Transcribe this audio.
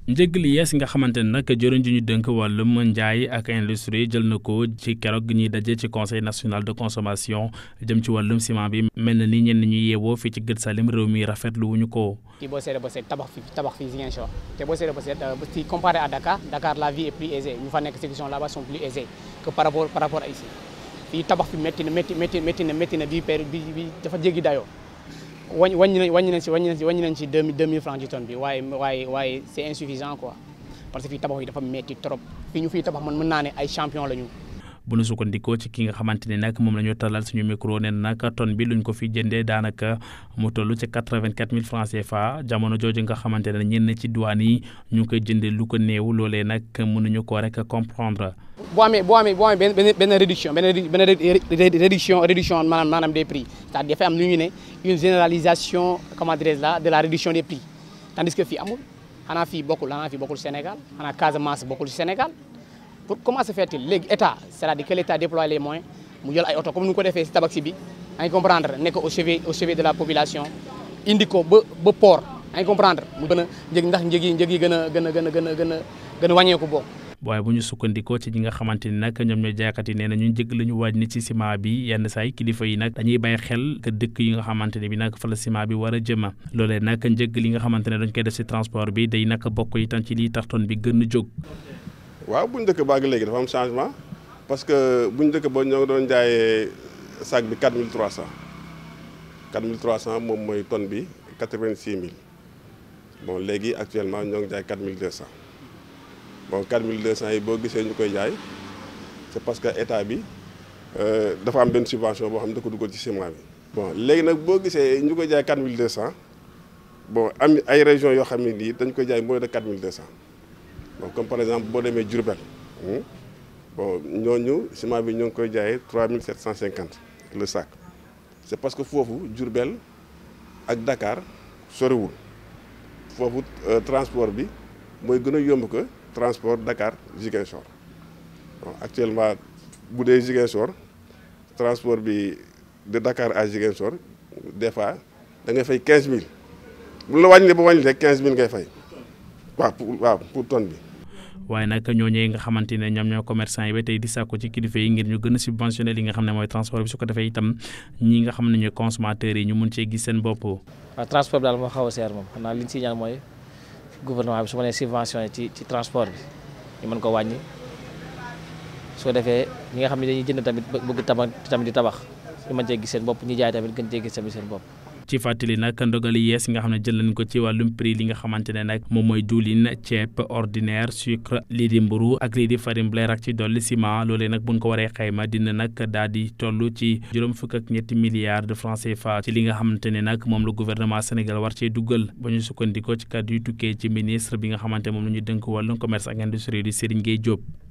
njëg li yees nga xamante ne nag jëriñ ji ñu dënk wàllum njaay ak industrie jël na ko ci keroog ñuy daje ci conseil national de consommation jëm ci wàllum ciment bi mel na ni ñenn ñu yeewoo fii ci Gët Salim réew mi rafetlu wuñu ko. kii boo seetee tabax fii Ziguinchor te boo seetee si comparé à Dakar la vie est plus aisée ñu fa nekk ceux qui sont là-bas sont plus aisés que par rapport à ici fii tabax fi métti na bi dafa jéggi dayoo. wàññi nañ ci 2000 francs ci tonne bi waaye c'est insuffisant quoi parce que fii tabax yi dafa metti trop fii ñu fiy tabax man mën naa ne ay champion lañu. bu nu sukkandikoo ci ki nga xamante ne nag moom la ñu talal suñu micro ne nag tonne bi luñ ko fi jëndee daanaka mu toll ci 84 000 francs CFA jamono jooju nga xamante ne ñenn ci douane yi ñu ngi koy jëndee lu ko néew loolee nag mënuñu ko rek comprendre. boo amee benn réduction maanaam des prix c'est-à-dire dafay am lu ñu ne une généralisation comment dirais-je là de la réduction des prix tandis que fii amul xanaa fii bokkul Sénégal xanaa Casamance bokkul ci Sénégal. Comment se fait-il léegi état c'est-à-dire que l'état déploie les moyens mu jël ay oto comme ni ko defee ci tabaski bi da ngay comprendre nekk au chevet de la population indi ko ba port da ngay comprendre mu gën a njëg ndax njëg yi gën a wàññeeku boobu. waaye bu ñu sukkandikoo ci ñi nga xamante ni nag ñoom ñooy jaaykat yi nee na ñu njëg la ñu wàññi ci ciment bi yenn saa yi kilifa yi nag dañuy bàyyi xel que dëkk yi nga xamante ne bi nag fa la ciment bi war a jëma loolee nag njëg li nga xamante ne dañ koy def ci transport bi day nag bokk itam ci lii tax tonne bi gën a jóg. waaw bu ñu dëkk baag léegi dafa am changement parce que bu ñu dëkk ba ñoo ngi doon jaayee sac bi 4300 moom mooy tonne bi 86000 bon léegi actuellement ñoo ngi jaay 4200 bon 4200 yi boo gisee ñu koy jaay c'est parce que état bi dafa am benn subvention boo xam ne da ko dugal ci ciment bi. bon léegi nag boo gisee ñu koy jaay 4200 bon am ay régions yoo xam ne nii dañ koy jaay moins de 4200. bon comme par exemple boo demee Diourbel bon ñooñu ciment bi ñoo ngi koy jaayee 3750 le sac c'est parce que foofu Diourbel ak Dakar soriwul foofu transport bi mooy gën a yomb que transport Dakar Ziguinchor bon actuellement bu dee Ziguinchor transport bi de Dakar à Ziguinchor des fois da ngay fay 15000 bu la wàññilee ba wàññi rek 15000 ngay fay waaw pour tonne bi. waaye nag ñooñee nga xamante ne ñoom ñoo commerçant yi ba tey di sàkku ci kilifa yi ngir ñu gën a subventionné li nga xam ne mooy transport bi su ko defee itam ñi nga xam ne ñooy consommateurs yi ñu mun cee gis seen bopp. waaw transport bi daal moo xaw a seer moom xanaa li ñu siy ñaan mooy gouvernement bi su ma nee subventionné ci transport bi ñu mën ko wàññi soo defee ñi nga xam ne dañuy jënd tamit bëgg tamit di tabax ñu mën cee gis seen bopp ñi jaay tamit gën cee gis tamit seen bopp. ci fàttali nag ndogali yees nga xam ne jël nañ ko ci wàllum prix li nga xamante ne nag moom mooy diwlin ceeb ordinaire sucre lii di mburu ak lii di farine blé ak ci dolli ciment loolee nag buñ ko waree xayma dina nag daal di toll ci $53 milliards de francs CFA ci li nga xamante ne nag moom la gouvernement Sénégal war cee duggal ba ñu sukkandikoo ci kàddu yu tukkee ci ministre bi nga xamante moom la ñu dënk wàllum commerce ak industrie di Serigne Gueye Diop.